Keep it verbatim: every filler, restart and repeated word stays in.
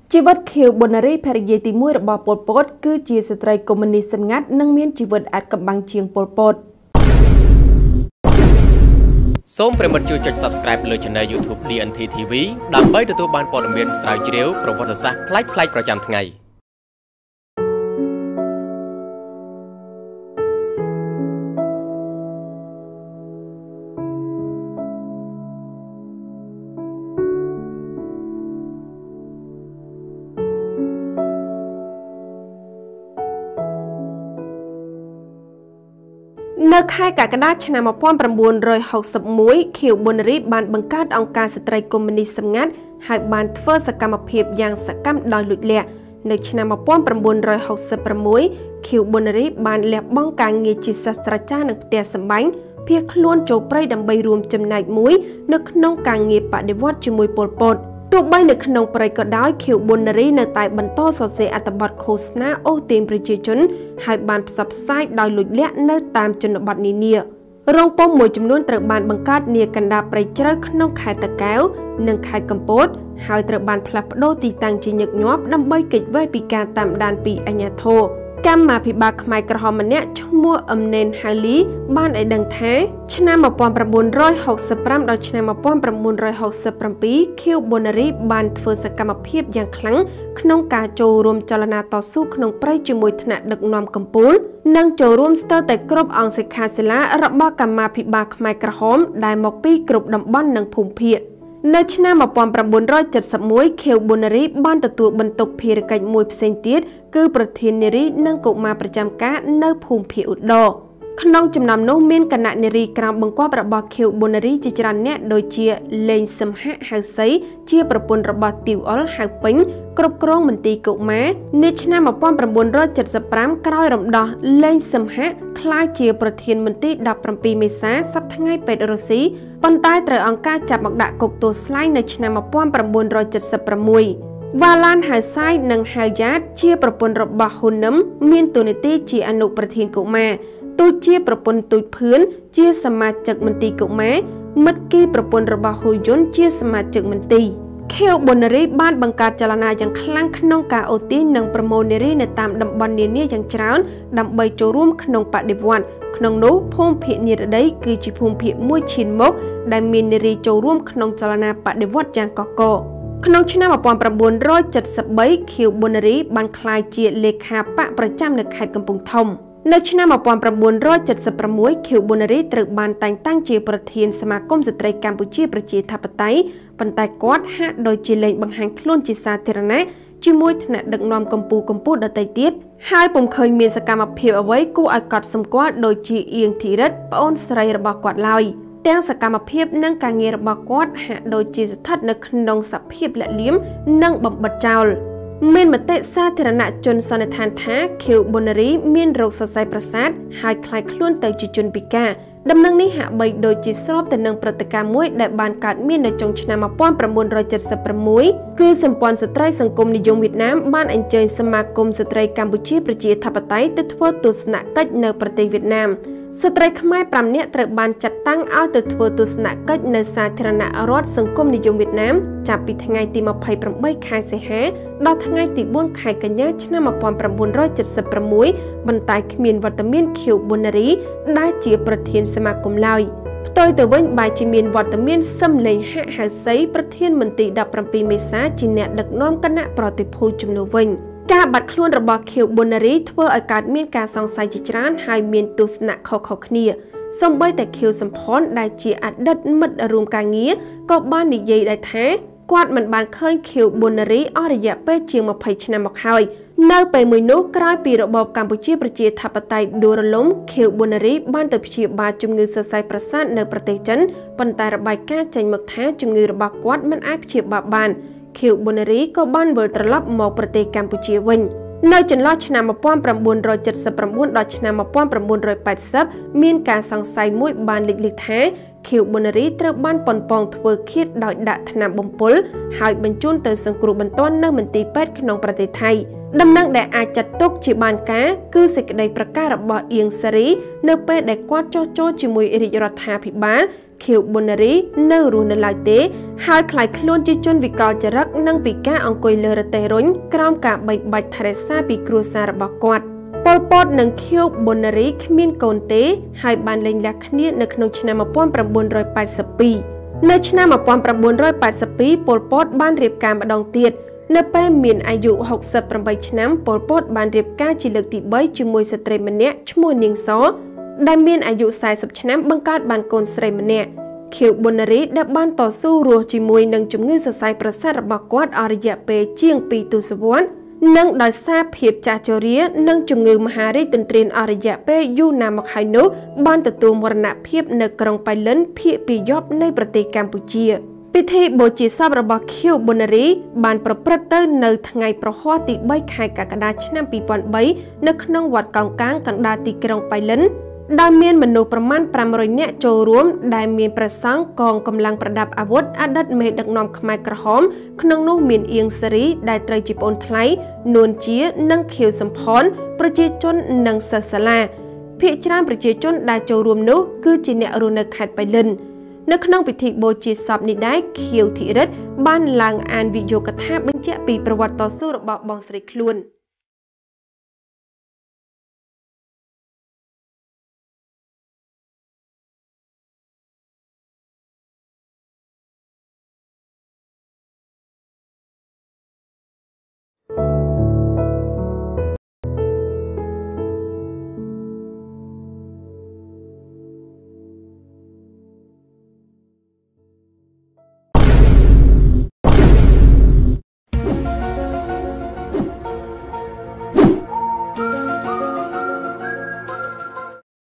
ชีวิตคิวบนรีแพริเยติมวยระบอบปลปดคือจีสตรีคอมมิวนิสต์งัดนั่งเมียนชีวิตอาจกับบังเชียงปลปดសូមប្រិមត្តជួយចុច Subscribe លើ Channel YouTube ดี เอ็น ที ที วี ដើម្បីទទួលបានព័ត៌មានស្រាវជ្រាវប្រវត្តិសាស្ត្រប្លែកៗប្រចាំថ្ងៃនៅខែកក្កដាឆ្នាំmột nghìn chín trăm sáu mươi mốtខៀវប៊ុនរីបានបង្កើតអង្គការស្ត្រីកុម្មុយនីសសម្ងាត់ហើយបានធ្វើសកម្មភាពយ៉ាងសកម្មដោយលួចលាក់នៅឆ្នាំmột nghìn chín trăm sáu mươi sáuខៀវប៊ុនរីបានលះបង់ការងារជាសាស្ត្រាចារ្យនៅផ្ទះសម្បែងភៀសខ្លួនចូលព្រៃដើម្បីរួមចំណែកមួយនៅក្នុងការងារបដិវត្តជាមួយប៉ុលពតទោះបីនៅក្នុងព្រៃក៏ដោយខៀវប៊ុនរីនៅតែបន្តសរសេរអត្ថបទឃោសនាអូសទាញប្រជាជនហើយបានផ្សព្វផ្សាយដោយលួចលាក់នៅតាមជនបទនានារោងពុម្ពមួយចំនួនត្រូវបានបង្កើតនាកណ្ដាលព្រៃជ្រៅក្នុងខេត្តតាកែវនិងខេត្តកំពតហើយត្រូវបានផ្លាស់ប្ដូរទីតាំងជាញឹកញាប់ដើម្បីគេចវេះពីការតាមដានពីអាជ្ញាធរកម្មាភិបាលខ្មែរក្រហមម្នាក់ឈ្មោះអឹមណេនហាលីបានឲ្យដឹងថាឆ្នាំmột nghìn chín trăm sáu mươi lămដល់ឆ្នាំmột nghìn chín trăm sáu mươi bảyខៀវប៊ុនរីបានធ្វើសកម្មភាពយ៉ាងខ្លាំងក្នុងការចូលរួមចលនាតស៊ូក្នុងព្រៃជាមួយថ្នាក់ដឹកនាំកម្ពុជានិងចូលរួមស្ទើរតែគ្រប់អង្គសិក្ខាសាលារបស់កម្មាភិបាលខ្មែរក្រហមដែលមកពីគ្រប់តំបន់និងភូមិភាគនៅឆ្នាំmột nghìn chín trăm七mươi mốtខៀវប៊ុនរីបានទទួលបន្ទុកភារកិច្ចមួយផ្សេងទៀតគឺប្រធាននារីនិងកុមារប្រចាំការនៅភូមិភាគឧត្តរក្នុងចំណោមនោះមានគណៈនារីក្រោមបង្គាប់របស់ខៀវប៊ុនរីជាច្រើនអ្នកដូចជាលេងសឹមហៈហៅសីជាប្រពន្ធរបស់ទីវអុលហៅពេញគ្រប់គ្រងមន្ទីរកុមារនៅឆ្នាំmột nghìn chín trăm七mươi lămក្រោយរំដោះលេងសឹមហៈក្លាយជាប្រធានមន្ទីរដប់ប្រាំពីរមេសាសប្តាហ៍ថ្ងៃពេទ្យរុស្ស៊ីប៉ុន្តែត្រូវអង្គការចាប់មកដាក់គុកទោសស្លែងនៅឆ្នាំmột nghìn chín trăm七mươi sáuវ៉ាឡានហៅសាយនិងហៅយ៉ាតជាប្រពន្ធរបស់ហ៊ុននឹមមានតួនាទីជាអនុប្រធានកុមារទូចជាប្រពន្ធទូចភឿនជាសមាជិកមន្ទីរកុមារមិត្តគីប្រពន្ធរបស់ហ៊ុយយុនជាសមាជិកមន្ទីរខៀវប៊ុនរីបានបង្កើតចលនាយ៉ាងខ្លាំងក្នុងការអូសទាញនិងប្រមូលនារីនៅតាមតំបន់នានាយ៉ាងច្រើនដើម្បីចូលរួមក្នុងបដិវត្តក្នុងនោះភូមិភាគនិរដីគឺជាភូមិភាគមួយឈានមុខដែលមាននារីចូលរួមក្នុងចលនាបដិវត្តយ៉ាងកកកក្នុងឆ្នាំmột nghìn chín trăm七mươi baខៀវប៊ុនរីបានក្លាយជាលេខាបកប្រចាំនៅខេត្តកំពង់ធំនៅឆ្នាំmột nghìn chín trăm七mươi sáuខៀវប៊ុនរីត្រូវបានតែងតាំងជាប្រធានសមាគមស្ត្រីកម្ពុជាប្រជាធិបតេយ្យប៉ុន្តែគាត់ហាក់ដូចជាលែងបង្ហាញខ្លួនជាសាធារណៈជាមួយថ្នាក់ដឹកនាំកម្ពុជាកម្ពុជាដទៃទៀតហើយពុំឃើញមានសកម្មភាពអ្វីគួរឲ្យកត់សម្គាល់ដូចជាអៀងធីរិតប្អូនស្រីរបស់គាត់ឡើយទាំងសកម្មភាពនិងការងាររបស់គាត់ហាក់ដូចជាស្ថិតនៅក្នុងសភាពលាក់លៀមនិងបំបិតចោលមានមតិសាធារណជនសន្និដ្ឋានថាខៀវប៊ុនរីមានរោគសរសៃប្រសាទហើយคล้ายខ្លួនទៅជាជនពិការដំណឹងនេះហាក់បីដូចជាស្របទៅនឹងព្រឹត្តិការណ៍មួយដែលបានកើតមាននៅចុងឆ្នាំmột nghìn chín trăm七mươi sáuគឺសម្ព័ន្ធស្ត្រីសង្គមនិយមវៀតណាមបានអញ្ជើញសមាគមស្ត្រីកម្ពុជាប្រជាធិបតេយ្យទៅធ្វើទស្សនកិច្ចនៅប្រទេសវៀតណាមស្ត្រីខ្មែរប្រាំនាក់ត្រូវបានចាត់តាំងឲ្យទៅធ្វើទស្សនកិច្ចនៅសាធារណរដ្ឋសង្គមនិយមវៀតណាមចាប់ពីថ្ងៃទីยี่สิบแปดខែសីហាដល់ថ្ងៃទីbốnខែកញ្ញាឆ្នាំmột nghìn chín trăm七mươi sáuបន្តែគ្មានវត្តមានខៀវប៊ុនរីដែលជាប្រធានសមាគមឡើយផ្ទុយទៅវិញបែរជាមានវត្តមានសឹមលេងហៈហៅសីប្រធានមន្ទីរដប់ប្រាំពីរមេសាជាអ្នកដឹកនាំគណៈប្រតិភូជំនួសវិញការបាត់ខ្លួនរបស់ខៀវប៊ុនរីធ្វើឲ្យកើតមានការសង្ស័យជាច្រើនហើយមានទស្សនៈខុសៗគ្នាសូម្បីតែខៀវសំផនដែលជាអតីតមិត្តរួមការងារក៏បាននិយាយដែរថាគាត់មិនបានឃើញខៀវប៊ុនរីអស់រយៈពេលជាងยี่สิบឆ្នាំមកហើយនៅពេលមួយនោះក្រោយពីរបបកម្ពុជាប្រជាធិបតេយ្យដួលរលំខៀវប៊ុនរីបានទៅព្យាបាលជំងឺសរសៃប្រសាទនៅប្រទេសចិនប៉ុន្តែរបាយការណ៍ចេញមកថាជំងឺរបស់គាត់មិនអាចព្យាបាលបានខៀវប៊ុនរីក៏បានវិលត្រឡប់មកប្រទេសកម្ពុជាវិញនៅចន្លោះឆ្នាំmột nghìn chín trăm七mươi chínដល់ឆ្នាំmột nghìn chín trăm tám mươiមានការសង្ស័យមួយបានលេចលឺថាខៀវប៊ុនរីត្រូវបានប៉ុនប៉ងធ្វើឃាតដោយដាក់ថ្នាំបំពុលហើយបញ្ជូនទៅសង្គ្រោះបន្ទាន់នៅមន្ទីរពេទ្យក្នុងប្រទេសថៃដំណឹងដែលអាចចាត់ទុកជាបានការគឺសេចក្តីប្រកាសរបស់អៀងសារីនៅពេលដែលគាត់ចោះចូលជាមួយរាជរដ្ឋាភិបាលខៀវប៊ុនរីនៅរស់នៅឡើយទេហើយខ្លាចខ្លួនជាជនវិកលចរិតនិងពិការអង្គុយលើរទេះរុញក្រោមការបីបាច់ថែរក្សាពីគ្រួសាររបស់គាត់ប៉ុលពតនិងខៀវប៊ុនរីគ្មានកូនទេហើយបានលែងលះគ្នានៅក្នុងឆ្នាំmột nghìn chín trăm tám mươi haiនៅឆ្នាំmột nghìn chín trăm tám mươi haiប៉ុលពតបានរៀបការម្ដងទៀតនៅពេលមានអាយុหกสิบแปดឆ្នាំប៉ុលពតបានរៀបការជាលើកទីបីជាមួយស្ត្រីម្នាក់ឈ្មោះនាងសដែលមានអាយុสี่สิบឆ្នាំបង្កើតបានកូនស្រីម្នាក់ខៀវប៊ុនរីដែលបានតស៊ូរស់ជាមួយនឹងជំងឺសរសៃប្រសាទរបស់គាត់អស់រយៈពេលជាងពីរទសវត្សរ៍និងដោយសារភាពចាស់ជរានិងជំងឺមហារីកទន្ទ្រានអស់រយៈពេលយូរណាស់មកហើយនោះបានទទួលមរណភាពនៅក្រុងប៉ៃលិនភាគពីរយប់នៃប្រទេសកម្ពុជាពិធីបូជាសពរបស់ខៀវប៊ុនរីបានប្រព្រឹត្តទៅនៅថ្ងៃប្រហ័សទីបីខែកក្កដាឆ្នាំពីរពាន់បីនៅក្នុងវត្តកោងកាងកណ្ដាលទីក្រុងប៉ៃលិនដោយមានមនុស្សប្រមាណប្រាំរយនាក់ចូលរួមដែលមានព្រះសង្ឃកងកម្លាំងប្រដាប់អាវុធអតីតមេដឹកនាំខ្មែរក្រហមក្នុងនោះមានអៀងសារីដែលត្រូវជាប្អូនថ្លៃនួនជានិងខៀវសំផនប្រជាជននិងសិស្សសាលាភាគច្រើនប្រជាជនដែលចូលរួមនោះគឺជាអ្នករស់នៅខេត្តប៉ៃលិននៅក្នុងពិធីបូជាសពនេះដែរខៀវធីរិទ្ធបានឡើងអានវិយោគថាបញ្ជាក់ពីប្រវត្តិតស៊ូរបស់បងស្រីខ្លួន